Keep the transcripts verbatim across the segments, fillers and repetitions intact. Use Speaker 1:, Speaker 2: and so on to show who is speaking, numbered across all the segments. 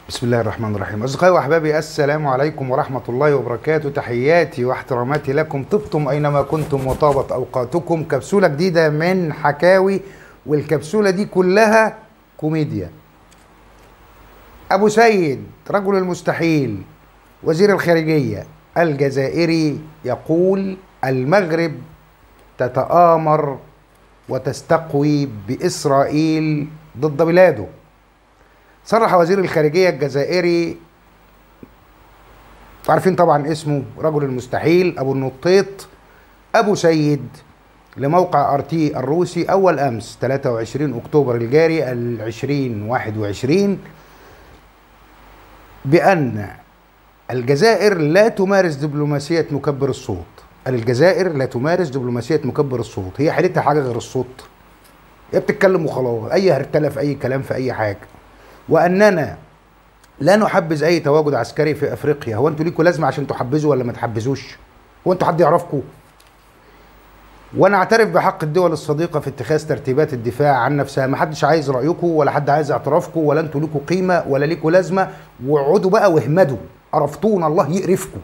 Speaker 1: بسم الله الرحمن الرحيم. أصدقائي وأحبابي، السلام عليكم ورحمة الله وبركاته. تحياتي واحتراماتي لكم، طبتم أينما كنتم وطابت أوقاتكم. كبسولة جديدة من حكاوي، والكبسولة دي كلها كوميديا. أبو سيد رجل المستحيل وزير الخارجية الجزائري يقول المغرب تتآمر وتستقوي بإسرائيل ضد بلاده. صرح وزير الخارجية الجزائري، عارفين طبعا اسمه، رجل المستحيل أبو النطيط، أبو سيد، لموقع ارتي الروسي أول أمس ثلاثة وعشرين أكتوبر الجاري ألفين وواحد وعشرين بأن الجزائر لا تمارس دبلوماسية مكبر الصوت. الجزائر لا تمارس دبلوماسية مكبر الصوت، هي حالتها حاجة غير الصوت، هي بتتكلم وخلاص، أي هرتلة في أي كلام في أي حاجة. وأننا لا نحبذ أي تواجد عسكري في أفريقيا. هو أنتوا ليكوا لازمة عشان تحبذوا ولا ما تحبذوش؟ هو أنتوا حد يعرفكوا؟ ونعترف بحق الدول الصديقة في اتخاذ ترتيبات الدفاع عن نفسها. ما حدش عايز رأيكم ولا حد عايز اعترافكم، ولا أنتوا ليكوا قيمة ولا ليكوا لازمة، واقعدوا بقى واهمدوا، عرفتونا الله يقرفكم.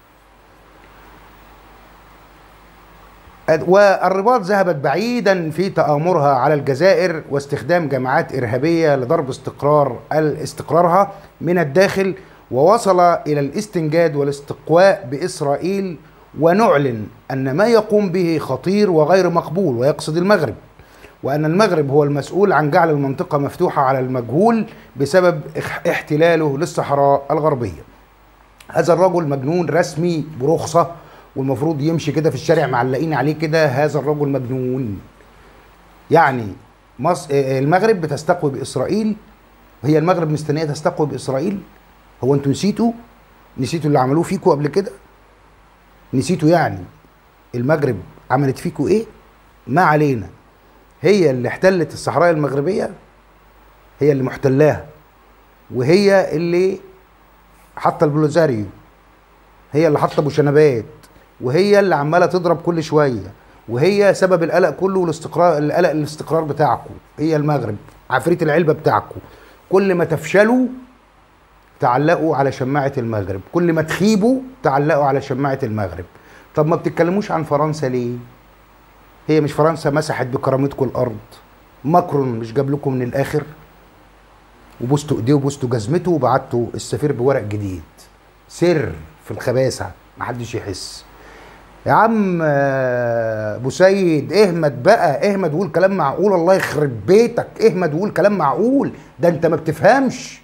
Speaker 1: والرباط ذهبت بعيدا في تآمرها على الجزائر واستخدام جماعات إرهابية لضرب استقرار استقرارها من الداخل، ووصل إلى الاستنجاد والاستقواء بإسرائيل. ونعلن أن ما يقوم به خطير وغير مقبول، ويقصد المغرب، وأن المغرب هو المسؤول عن جعل المنطقة مفتوحة على المجهول بسبب احتلاله للصحراء الغربية. هذا الرجل مجنون رسمي برخصة، والمفروض يمشي كده في الشارع معلقين عليه كده، هذا الرجل مجنون. يعني مصر المغرب بتستقوي بإسرائيل، هي المغرب مستنية تستقوي بإسرائيل؟ هو انتوا نسيتوا؟ نسيتوا اللي عملوه فيكوا قبل كده؟ نسيتوا يعني المغرب عملت فيكوا ايه؟ ما علينا، هي اللي احتلت الصحراء المغربية، هي اللي محتلاها، وهي اللي حاطه البلوزاريو، هي اللي حاطه ابو شنبات، وهي اللي عماله تضرب كل شويه، وهي سبب القلق كله والاستقرار، القلق الاستقرار بتاعكم. هي المغرب عفريت العلبه بتاعكم. كل ما تفشلوا تعلقوا على شماعه المغرب، كل ما تخيبوا تعلقوا على شماعه المغرب. طب ما بتتكلموش عن فرنسا ليه؟ هي مش فرنسا مسحت بكرامتكم الارض؟ ماكرون مش جاب لكم من الاخر وبوستوا ايديه وبوستوا جزمته وبعتوا السفير بورق جديد سر في الخباثه محدش يحس؟ يا عم ابو سيد اهمد بقى، اهمد وقول كلام معقول، الله يخرب بيتك، اهمد وقول كلام معقول، ده انت ما بتفهمش.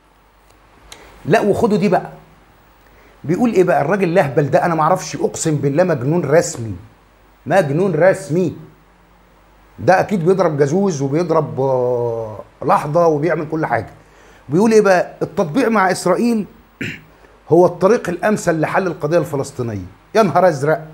Speaker 1: لا وخدوا دي بقى، بيقول ايه بقى الراجل الاهبل ده؟ انا ما اعرفش، اقسم بالله مجنون رسمي، مجنون رسمي. ده اكيد بيضرب جازوز وبيضرب لحظه وبيعمل كل حاجه. بيقول ايه بقى؟ التطبيع مع اسرائيل هو الطريق الامثل لحل القضيه الفلسطينيه. يا نهار ازرق،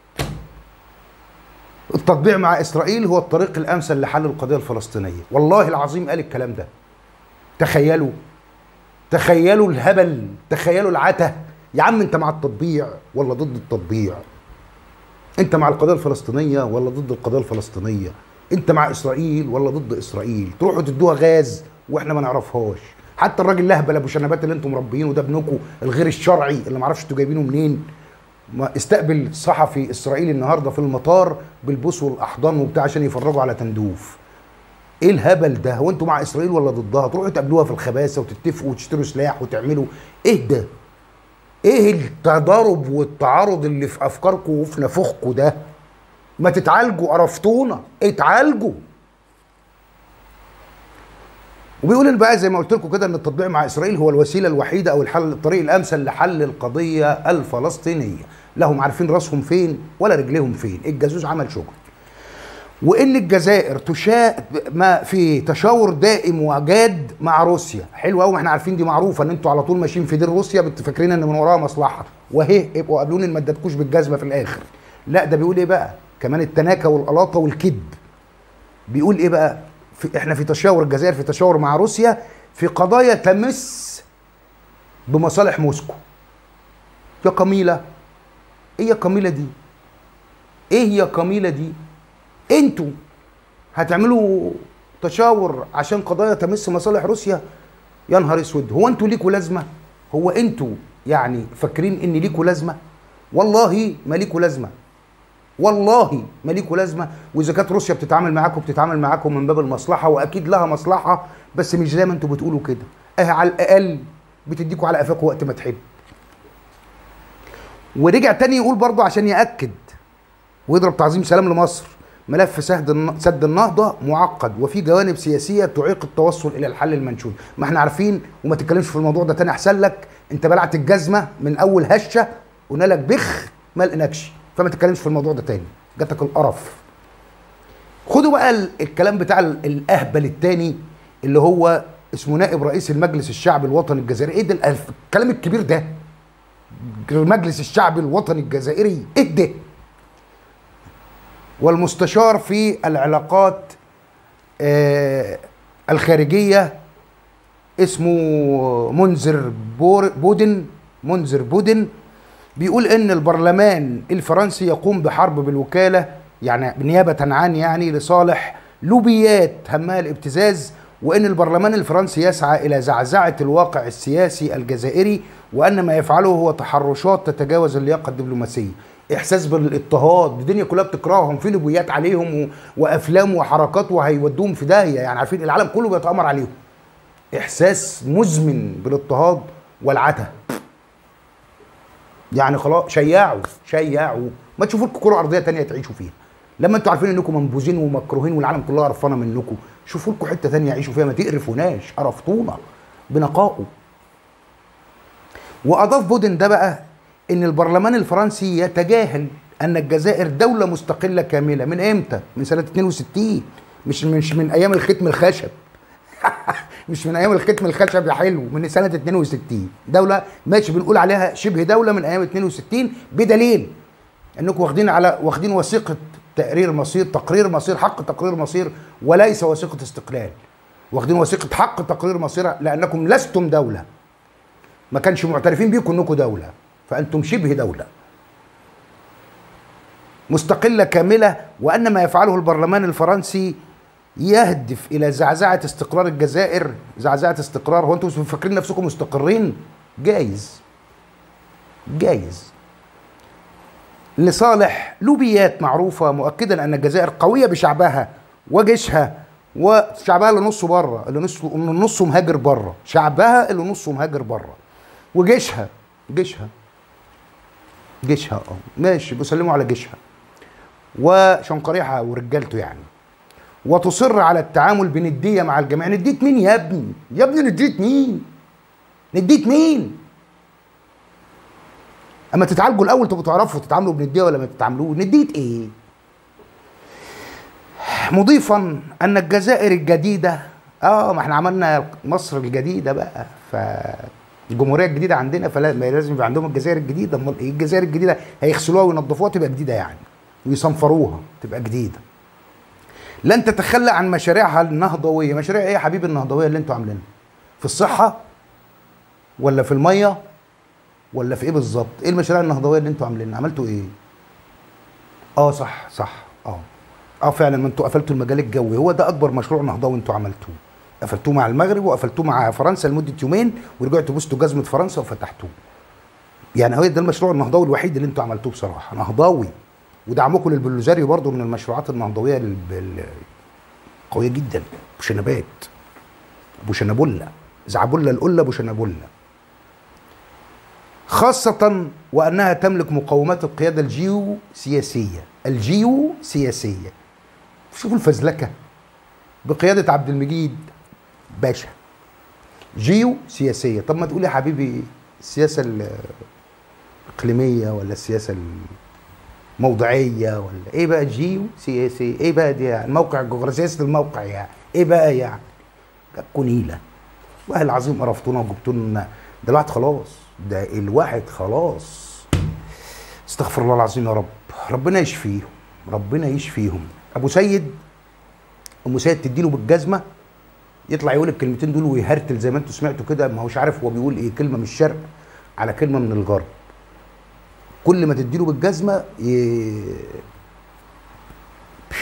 Speaker 1: التطبيع مع اسرائيل هو الطريق الامثل لحل القضيه الفلسطينيه. والله العظيم قال الكلام ده. تخيلوا، تخيلوا الهبل، تخيلوا العته. يا عم انت مع التطبيع ولا ضد التطبيع؟ انت مع القضيه الفلسطينيه ولا ضد القضيه الفلسطينيه؟ انت مع اسرائيل ولا ضد اسرائيل؟ تروحوا تدوها غاز واحنا ما نعرفهاش. حتى الراجل الاهبل ابو شنبات اللي انتم مربيينه ده، ابنكم الغير الشرعي اللي ما اعرفش انتوا جايبينه منين، ما استقبل صحفي اسرائيلي النهارده في المطار بالبوس والاحضان وبتاع عشان يفرجوا على تندوف. ايه الهبل ده؟ هو انتوا مع اسرائيل ولا ضدها؟ تروحوا تقابلوها في الخباثه وتتفقوا وتشتروا سلاح وتعملوا ايه ده؟ ايه التضارب والتعارض اللي في افكاركم وفي نفوخكم ده؟ ما تتعالجوا، قرفتونا، اتعالجوا. وبيقول بقى زي ما قلت لكم كده ان التطبيع مع اسرائيل هو الوسيله الوحيده او الحل، الطريق الامثل لحل القضيه الفلسطينيه. لهم عارفين راسهم فين ولا رجليهم فين. الجاسوس عمل شغل. وان الجزائر تشاء ما في تشاور دائم وجاد مع روسيا. حلو قوي، ما احنا عارفين دي معروفه ان انتوا على طول ماشيين في دير روسيا فاكرين ان من وراها مصلحه، واهي ابقوا قابلوني ما ادتكوش بالجزمه في الاخر. لا ده بيقول ايه بقى؟ كمان التناكه والقلاطه والكذب. بيقول ايه بقى؟ في احنا في تشاور، الجزائر في تشاور مع روسيا في قضايا تمس بمصالح موسكو. يا قميله، ايه يا قميله دي؟ ايه يا قميله دي؟ انتوا هتعملوا تشاور عشان قضايا تمس مصالح روسيا؟ يا نهار اسود، هو انتوا ليكوا لازمه؟ هو انتوا يعني فاكرين ان ليكوا لازمه؟ والله ما ليكوا لازمه، والله ما ليكوا لازمه. واذا كانت روسيا بتتعامل معاكم بتتعامل معاكم من باب المصلحه، واكيد لها مصلحه، بس مش زي ما انتوا بتقولوا كده. اه على الاقل بتديكوا على قفاكوا وقت ما تحب. ورجع تاني يقول برضه عشان ياكد ويضرب تعظيم سلام لمصر: ملف سد سد النهضه معقد وفي جوانب سياسيه تعيق التوصل الى الحل المنشود. ما احنا عارفين، وما تتكلمش في الموضوع ده تاني احسن لك، انت بلعت الجزمه من اول هشه، قلنا لك بخ ما لقيناكش، فما تتكلمش في الموضوع ده تاني، جاتك القرف. خدوا بقى الكلام بتاع الاهبل التاني اللي هو اسمه نائب رئيس المجلس الشعبي الوطني الجزائري. ايه ده الكلام الكبير ده؟ مجلس الشعب الوطني الجزائري ايه ده؟ والمستشار في العلاقات آه الخارجيه اسمه منذر بودن منذر بودن بيقول ان البرلمان الفرنسي يقوم بحرب بالوكاله، يعني نيابه عن يعني لصالح لوبيات همها الابتزاز، وان البرلمان الفرنسي يسعى الى زعزعه الواقع السياسي الجزائري، وان ما يفعله هو تحرشات تتجاوز اللياقه الدبلوماسيه. احساس بالاضطهاد، الدنيا كلها بتكرههم، في لوبيات عليهم و... وافلام وحركات وهيودوهم في داهيه، يعني عارفين العالم كله بيتامر عليهم. احساس مزمن بالاضطهاد والعته. يعني خلاص شيعوا شيعوا ما تشوفوا لكم كره ارضيه ثانيه تعيشوا فيها. لما انتوا عارفين انكم منبوذين ومكروهين والعالم كلها قرفانه منكم، شوفوا لكم حته ثانيه يعيشوا فيها، ما تقرفوناش، قرفتونا بنقائه. واضاف بودن ده بقى ان البرلمان الفرنسي يتجاهل ان الجزائر دوله مستقله كامله. من امتى؟ من سنه اتنين وستين، مش مش من ايام الختم الخشب. مش من ايام الختم الخشب يا حلو، من سنه اتنين وستين. دوله ماشي بنقول عليها شبه دوله من ايام اتنين وستين، بدليل انكم واخدين على واخدين وثيقه تقرير مصير تقرير مصير حق تقرير مصير، وليس وثيقه استقلال. واخدين وثيقه حق تقرير مصير لانكم لستم دوله، ما كانش معترفين بيكم انكم دوله، فانتم شبه دوله مستقله كامله. وان ما يفعله البرلمان الفرنسي يهدف الى زعزعه استقرار الجزائر. زعزعه استقرار؟ هو انتم فاكرين نفسكم مستقرين؟ جايز جايز لصالح لوبيات معروفه، مؤكدا ان الجزائر قويه بشعبها وجيشها، وشعبها اللي نصه بره، اللي نصه اللي نصه مهاجر بره، شعبها اللي نصه مهاجر بره، وجيشها جيشها جيشها اه ماشي بيسلموا على جيشها وشنقريحه ورجالته يعني. وتصر على التعامل بنديه مع الجميع. نديت مين يا ابني؟ يا ابني نديت مين؟ نديت مين؟ اما تتعالجوا الاول تبقوا تعرفوا تتعاملوا بنديه ولا ما تتعاملوش. نديت ايه؟ مضيفا ان الجزائر الجديده، اه ما احنا عملنا مصر الجديده بقى، فالجمهوريه الجديده عندنا، فلا لازم يبقى عندهم الجزائر الجديده. امال ايه الجزائر الجديده؟ هيغسلوها وينظفوها تبقى جديده يعني، ويصنفروها تبقى جديده. لن تتخلى عن مشاريعها النهضويه. مشاريع ايه يا حبيبي النهضويه اللي انتوا عاملينها؟ في الصحه ولا في الميه ولا في ايه بالظبط؟ ايه المشاريع النهضويه اللي انتوا عاملينها؟ عملتوا ايه؟ اه صح صح اه اه فعلا، ما انتوا قفلتوا المجال الجوي، هو ده اكبر مشروع نهضوي انتوا عملتوه. قفلتوه مع المغرب وقفلتوه مع فرنسا لمده يومين، ورجعتوا بوستوا جزمه فرنسا وفتحتوه. يعني هو ده المشروع النهضوي الوحيد اللي انتوا عملتوه بصراحه، نهضوي. ودعمكم للبلوزاريو برضه من المشروعات النهضويه القويه جدا. ابو شنبات، ابو شنبله، زعبله القله ابو شنبله. خاصة وأنها تملك مقومات القيادة الجيو سياسية. الجيو سياسية. شوفوا الفزلكة، بقيادة عبد المجيد باشا. جيو سياسية. طب ما تقول يا حبيبي السياسة الإقليمية ولا السياسة الموضعية ولا إيه بقى؟ جيو سياسية إيه بقى دي يعني؟ الموقع الجغرافي، سياسة الموقع يعني إيه بقى يعني؟ جابكوا نيلة. والله العظيم قرفتونا وجبتوا لنا دلوقتي خلاص. ده الواحد خلاص، استغفر الله العظيم يا رب، ربنا يشفيهم، ربنا يشفيهم. ابو سيد، ام سيد تديله بالجزمه يطلع يقول الكلمتين دول ويهرتل زي ما انتوا سمعتوا كده، ما هوش عارف هو بيقول ايه، كلمه من الشرق على كلمه من الغرب. كل ما تديله بالجزمه ي...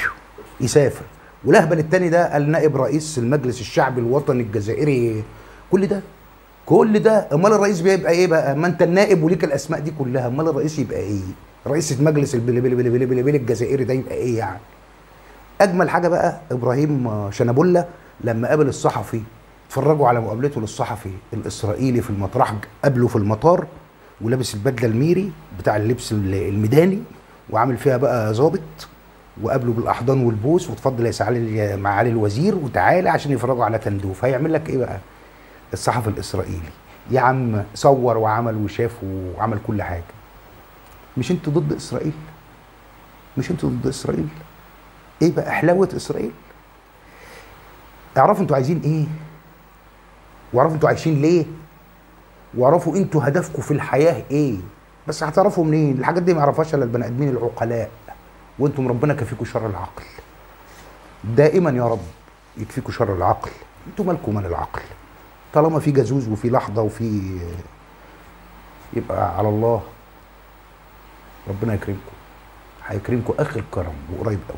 Speaker 1: يسافر. ولهبل التاني ده النائب رئيس المجلس الشعبي الوطني الجزائري كل ده كل ده امال الرئيس بيبقى ايه بقى؟ ما انت النائب وليك الاسماء دي كلها، امال الرئيس يبقى ايه؟ رئيس المجلس البلبلبلبلبل الجزائري ده يبقى ايه يعني؟ اجمل حاجه بقى ابراهيم شنبله لما قابل الصحفي، اتفرجوا على مقابلته للصحفي الاسرائيلي في المطرح، قابله في المطار ولابس البدله الميري بتاع اللبس الميداني وعامل فيها بقى ظابط، وقابله بالاحضان والبوس، وتفضل يا سعالي معالي الوزير وتعالى عشان يفرجوا على تندوف. هيعمل لك ايه بقى الصحفي الاسرائيلي؟ يا عم صور وعمل وشاف وعمل كل حاجه. مش انتوا ضد اسرائيل؟ مش انتوا ضد اسرائيل؟ ايه بقى حلاوه اسرائيل؟ اعرفوا انتوا عايزين ايه، واعرفوا انتوا عايشين ليه، واعرفوا انتوا هدفكم في الحياه ايه. بس هتعرفوا منين؟ الحاجات دي ما يعرفهاش الا البني ادمين العقلاء، وانتم ربنا كفيكم شر العقل. دائما يا رب يكفيكم شر العقل. انتوا مالكم مال العقل؟ طالما في جزوز وفي لحظه وفي، يبقى على الله ربنا يكرمكم، هيكرمكم اخر كرم وقريب قوي.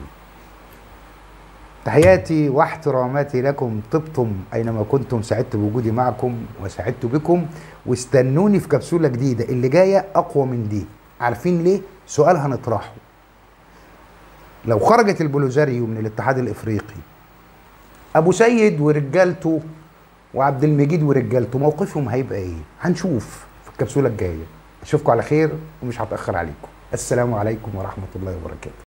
Speaker 1: تحياتي واحتراماتي لكم، طبتم اينما كنتم، سعدت بوجودي معكم وسعدت بكم، واستنوني في كبسوله جديده اللي جايه اقوى من دي. عارفين ليه؟ سؤال هنطرحه. لو خرجت البوليزاريو من الاتحاد الافريقي، ابو سيد ورجالته وعبد المجيد ورجالته موقفهم هيبقى ايه؟ هنشوف في الكبسوله الجايه. اشوفكم على خير ومش هتاخر عليكم. السلام عليكم ورحمه الله وبركاته.